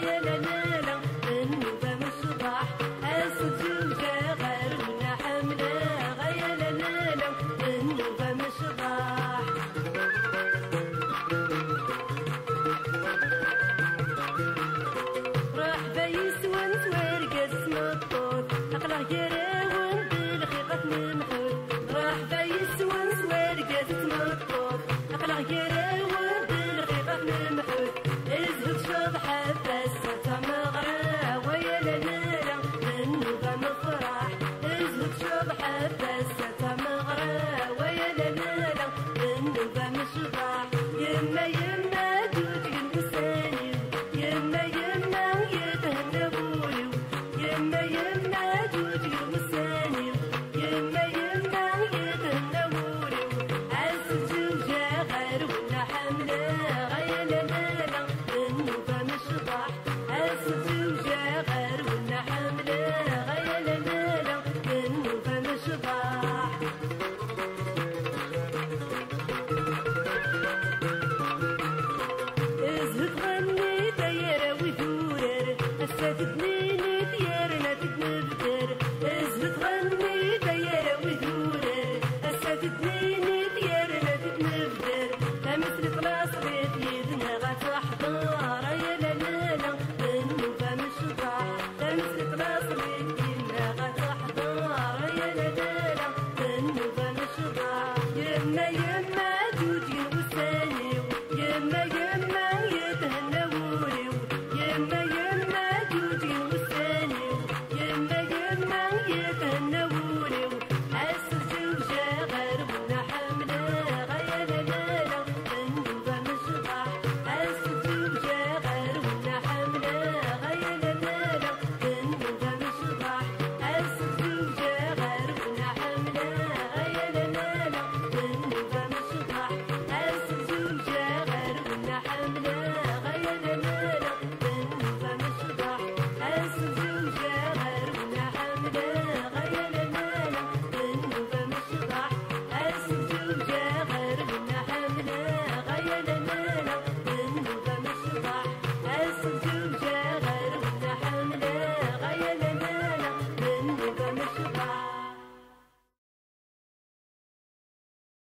غاية لا لا لا النوبة مصباح الزوجة غيرنا حملة غاية لا لا لا النوبة مصباح راح بيس وانت ورقة مطوط أقلع يراون بالخيقة ممحوط راح بيس وانت ورقة مطوط أقلع يراون بالخيقة ممحوط ازهد شبحة بس تمغرى ويا لا لا لا النوبة مفرح ازهد شبحة بس تمغرى ويا لا لا لا النوبة مشبح يما يما جوج المساني يما يما يتهنى بوليو يما يما جوج المساني يما يما يتهنى بوليو عز الزوجة غير ولا حملة غاية لا لا لا النوبة مشبح عز الزوجة غير ولا حملة غاية لا لا لا النوبة مشبح ازهد غني دايرة ودورر السادة